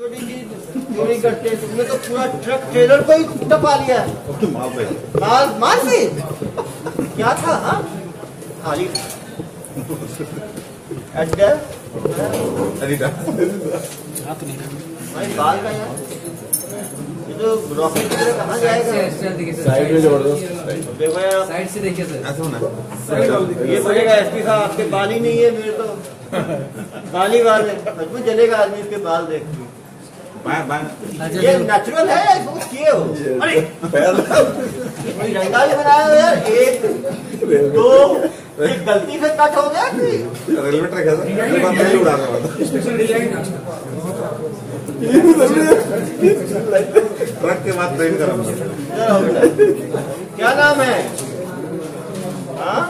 चोरी करते हैं। तुमने तो पूरा ट्रक ट्रेलर को ही टपा लिया है। माल से क्या था? हाँ खाली भाई बाल का यार, ये तो रॉकेट की तरह कहाँ जाएगा? साइड में जबरदस्त देखो यार, साइड से देखिए सर। ऐसा होना ये बोलेगा एसपी साहब आपके बाल ही नहीं है, मेरे तो बाल ही बाल है। सचमुच जलेगा आदमी इसके बाल देख के। ये नेचुरल है, कुछ किए हो? अरे रंगा भी बनाया हो यार। एक दो एक गलती से कट हो गया कि रेलवे ट्रैक है सर, उड़ा रहा था स्पेशल डिजाइन ट्रक के बाद ट्रेन करूंगा। क्या नाम है? हाँ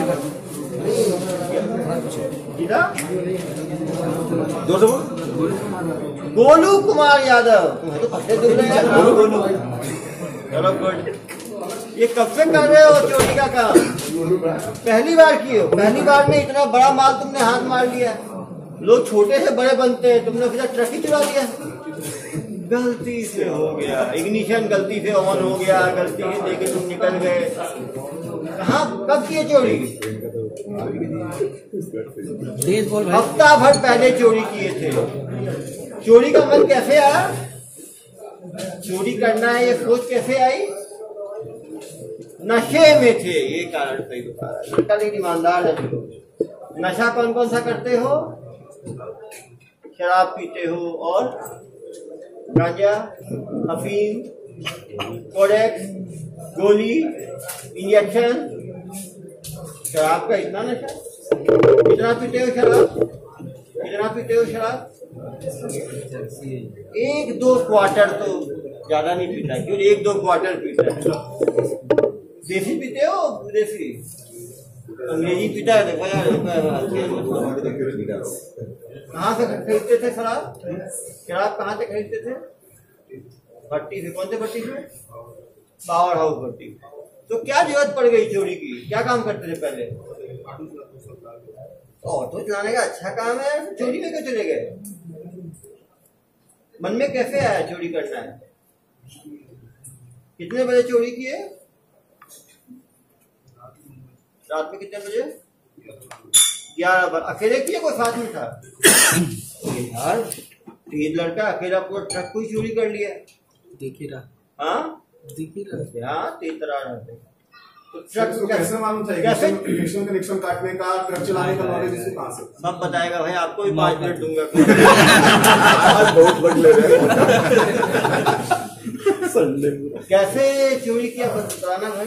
गोलू कुमार यादव। तो पत्ते दूर रहे हैं। गोलू चलो गुड। ये कब से कर रहे हो चोरी का काम? पहली बार किए हो? पहली बार में इतना बड़ा माल तुमने हाथ मार लिया। लोग छोटे से बड़े बनते हैं, तुमने फिर ट्रक ही चुरा लिया। गलती से हो गया, इग्निशन गलती से ऑन हो गया, गलती से देके तुम निकल गए। कहाँ कब किए चोरी? हफ्ता भर पहले चोरी किए थे। चोरी का मन कैसे आया? चोरी करना है ये सोच कैसे आई? नशे में थे, ये कारण सही बता रहा है। ईमानदार है। नशा कौन कौन सा करते हो? शराब पीते हो और गांजा, अफीम, कोडेक्स, गोली, इंजेक्शन। शराब का इतना नशा? कितना पीते हो शराब? कितना पीते हो शराब? 1-2 क्वार्टर तो ज्यादा नहीं पीता है। क्यों 1-2 क्वार्टर पीता है? देसी पीते हो? देसी अंग्रेजी पीता है। देखो यार, कहाँ से खरीदते थे शराब? शराब कहाँ से खरीदते थे? भट्टी से। कौन से भट्टी से? पावर हाउस भट्टी। तो क्या जरूरत पड़ गई चोरी की? क्या काम करते थे पहले? ऑटो चलाने का अच्छा काम है, चोरी में क्यों चले गए? मन में कैसे आया चोरी करना है? कितने बजे चोरी किए? रात में कितने बजे? 11 बजे। अकेले किए कोई साथ में था? यार तेज लड़का अकेला पूरा ट्रक को ही चोरी कर लिया। देखिए रहा। हाँ देखिए रहा। हाँ तेज तरह रहते। तो ट्रक को कैसे मालूम था? कैसे कनेक्शन काटने का, ट्रक चलाने का नॉलेज इससे कहाँ से? सब बताएगा भाई, आपको भी 5 मिनट दूंगा। बहुत बदले संडे कैसे चोरी किया बताना भाई।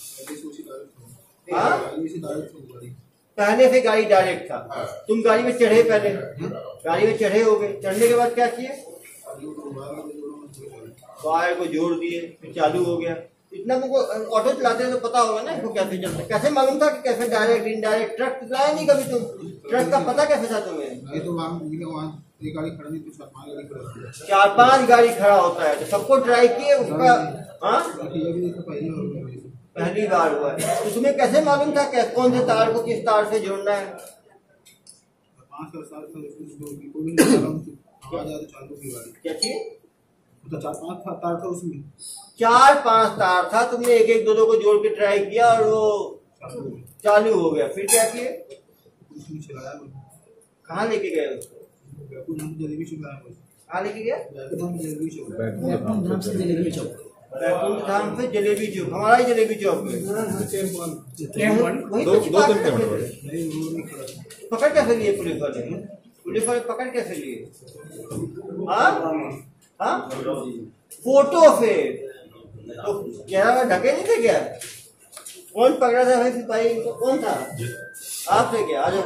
हाँ पहले से गाड़ी डायरेक्ट था, तुम गाड़ी में चढ़े, पहले गाड़ी में चढ़े हो गए, चढ़ने के बाद क्या किए? वायर को जोड़ दिए, फिर चालू हो गया। इतना तुमको ऑटो चलाते हैं तो पता होगा ना इसको कैसे चलता है। कैसे मालूम था कि कैसे डायरेक्ट इनडायरेक्ट? ट्रक चलाया नहीं कभी तुम, ट्रक का पता कैसे था तुम्हें? ये तो वहाँ एक गाड़ी खड़ा नहीं, तो 4-5 गाड़ी खड़ा, 4-5 गाड़ी खड़ा होता है तो सबको ट्राई किए उसका? हाँ पहली बार हुआ है। तो तुम्हें कैसे मालूम था कि कौन से तार को किस तार से जोड़ना है? 5 साल क्या चीज? 4-5 तार था उसमें, 4-5 तार था। तुमने एक-एक, दो-दो को जोड़ के ट्राई किया और वो चालू हो गया। फिर क्या किए? कहाँ लेके गए उसको? जलेबी चौक आया। कहाँ लेके गया? जलेबी चौक। बैकुंठ धाम से जलेबी चौक। बैकुंठ धाम से जलेबी चौक, हमारा ही जलेबी चौक में। पकड़ कैसे लिए पुलिस वाले? पुलिस वाले पकड़ कैसे लिए? हाँ फोटो से तो चेहरा में ढके नहीं थे क्या? कौन पकड़ा था भाई सिपाही? कौन था? आप थे क्या? आ जाओ।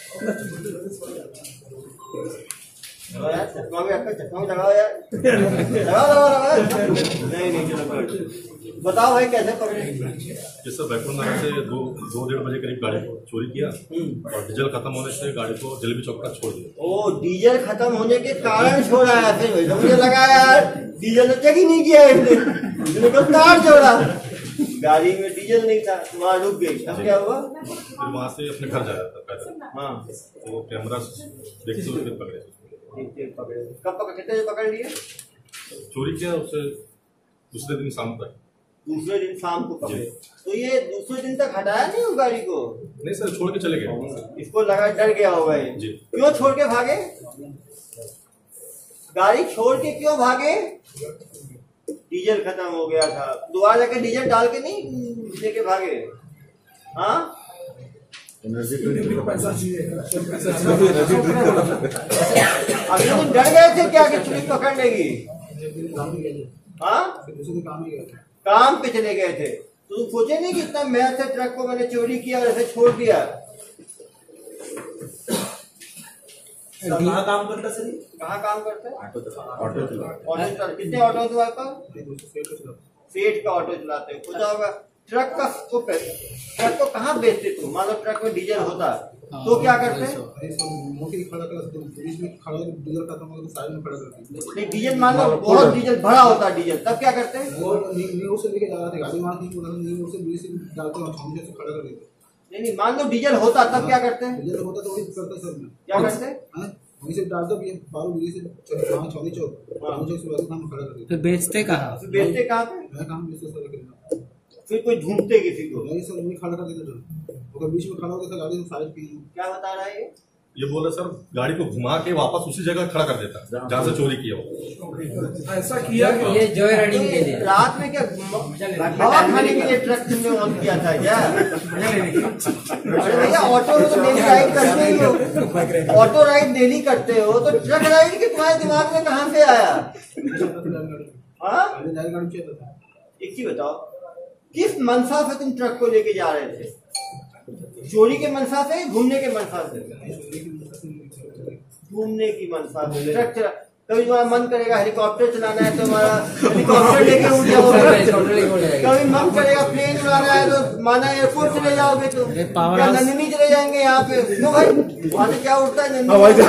चश्मा भी आपका, चश्मा भी लगाओ यार। लगाओ। नहीं चलो बताओ भाई कैसे पकड़े? जैसे बैकुंठ धाम से 2-2:30 बजे करीब गाड़ी को चोरी किया और डीजल खत्म होने से गाड़ी को जलेबी चौक तक छोड़ दिया। ओ डीजल खत्म होने के कारण छोड़ा है? फिर मुझे लगा यार डीजल चेक ही नहीं किया इसने तो कार छोड़ा। गाड़ी में डीजल नहीं था, वहाँ रुक गई। तब क्या हुआ? फिर वहाँ से अपने घर जा रहा था पैदल। हाँ तो वो कैमरा देखते हुए फिर पकड़े। पकड़े, कब पकड़, कितने पकड़ लिए? चोरी किया उससे दूसरे दिन शाम तक। दूसरे दिन शाम को पकड़े, तो ये दूसरे दिन तक हटाया नहीं उस गाड़ी को? नहीं सर, छोड़ के चले गए। इसको लगा डर गया होगा ये। जी। क्यों छोड़ के भागे? गाड़ी छोड़ के क्यों भागे? डीजल खत्म हो गया था, दोबारा जाके डीजल डाल के नहीं लेके भागे? हाँ, अभी तुम डर गए थे क्या कि पुलिस पकड़ लेगी? हाँ, काम पे चले गए थे, तो तुम सोचे नहीं कि इतना महंगा ट्रक को मैंने चोरी किया और ऐसे छोड़ दिया? कहाँ काम करता सर? कहाँ काम करते? ऑटो कितने ऑटो है तुम्हारे पास? सेठ का ऑटो चलाते हो, खुदा होगा। ट्रक को कहाँ बेचते तुम? मान लो ट्रक में डीजल होता तो क्या करते? नहीं, डीजल मान लो बहुत डीजल भरा होता डीजल, तब क्या करते? नहीं, मान लो डीजल होता तब क्या करते? क्या करते? फिर बेचते कहाँ? बेचते कहाँ पे? फिर कोई ढूंढते किसी को? बीच में खड़ा होकर गाड़ी साइड की। क्या बता रहा है ये बोला सर, गाड़ी को घुमा के वापस उसी जगह खड़ा कर देता जहाँ से चोरी किया हो। ऐसा किया ये जॉय राइडिंग के लिए रात में क्या हवा खाने के लिए ट्रक तुमने ऑन किया था क्या? अरे भैया, ऑटो तो डेली राइड करते ही हो, ऑटो राइड डेली करते हो, तो ट्रक राइड के तुम्हारे दिमाग में कहाँ से आया? हाँ, एक चीज बताओ, किस मनसा से तुम ट्रक को लेके जा रहे थे? चोरी के मनसा से, घूमने के मनसा से? घूमने की मनसा से ट्रक चला। कभी तुम्हारा मन करेगा हेलीकॉप्टर चलाना है तो हमारा हेलीकॉप्टर लेके उड़ जाओगे, कभी मन करेगा प्लेन उड़ाना है तो माना एयरपोर्ट चले जाओगे, तो क्या नंदिनी चले जाएंगे यहाँ पे? क्यों भाई, वहाँ से क्या उड़ता है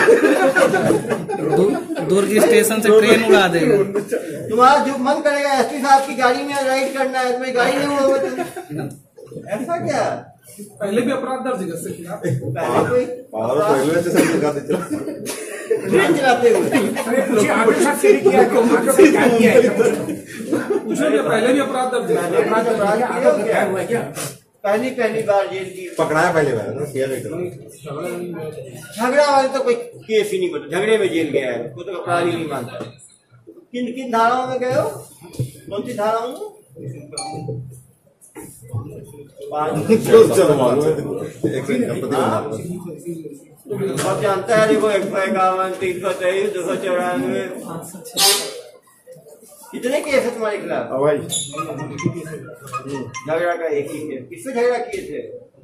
दूर की स्टेशन से ट्रेन उड़ा देगा। तुम्हारा जो मन करेगा एसपी साहब की गाड़ी में राइड करना है, तुम्हारी गाड़ी नहीं उड़ोगे तुम? ऐसा क्या? पहले भी अपराध दर्ज कर सकते हैं। पहले कोई रेलवे स्टेशन लगा दे ट्रेन चलाते हुए पहले भी अपराध दर्ज है। पहली बार जेल की पकड़ाया पहले बार किया नहीं। झगड़ा वाले तो कोई केस ही नहीं बता, झगड़े में जेल गया है, वो तो अपराध ही नहीं मानता। किन किन धाराओं में गए हो? कौन सी धाराओं में? अब जानता है, देखो 151, 323, 294, कितने केस है तुम्हारे खिलाफ? झगड़ा का एक ही केस। किससे झगड़ा किए थे?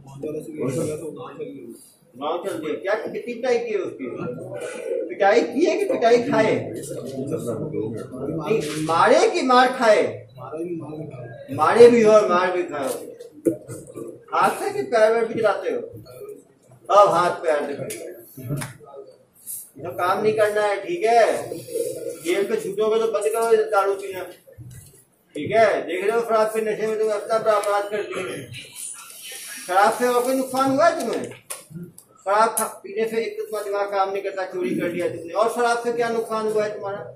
गाँव चल दिए क्या? कितनी पिटाई की है उसकी? पिटाई की है कि पिटाई खाए? नहीं, मारे कि मार खाए? मारे भी हो और मार भी खाओ। हाथ से कि पैर भी चलाते हो? अब हाथ पैर से तो काम नहीं करना है, ठीक है? जेल पे छूटोगे तो बंद करो दारू पीना, ठीक है? देख रहे हो शराब के नशे में तुम अपना अपराध कर दिए। शराब से और कोई नुकसान हुआ है तुम्हें? शराब पीने से एक तो तुम्हारा दिमाग काम नहीं करता, चोरी कर लिया तुमने, और शराब से क्या नुकसान हुआ है तुम्हारा?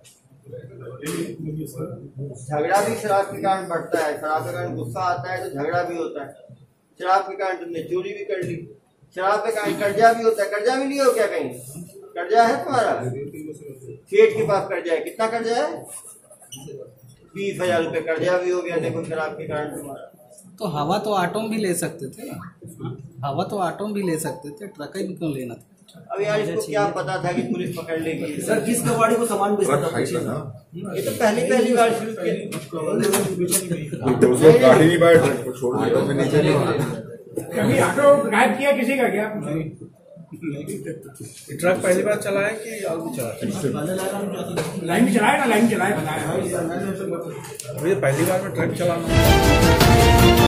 झगड़ा भी शराब के कारण बढ़ता है, शराब के कारण गुस्सा आता है तो झगड़ा भी होता है। शराब के कारण तुमने चोरी भी कर ली, शराब के कारण कर्जा भी होता है। कर्जा भी लिया हो क्या? कहीं कर्जा है तुम्हारा? सेठ के पास कर्जा है। कितना कर्जा है? 20,000 रुपये कर्जा भी हो गया, देखो शराब के कारण तुम्हारा। तो हवा तो ऑटो में भी ले सकते थे, हवा तो ऑटो में भी ले सकते थे, ट्रक ही क्यों लेना था? अब यार इसको क्या पता था कि पुलिस पकड़ लेगी? सर किस कबाड़ी को सामान बेचता था? ये तो पहली बार शुरू किया। गाड़ी नहीं बैठ छोड़ ऑटो में नीचे कभी ऑटो गायब किया किसी का क्या? ट्रक पहली बार चलाया कि और भी चलाया? लाइन चलाया ना, लाइन चलाया बताया। पहली बार में ट्रक चलाना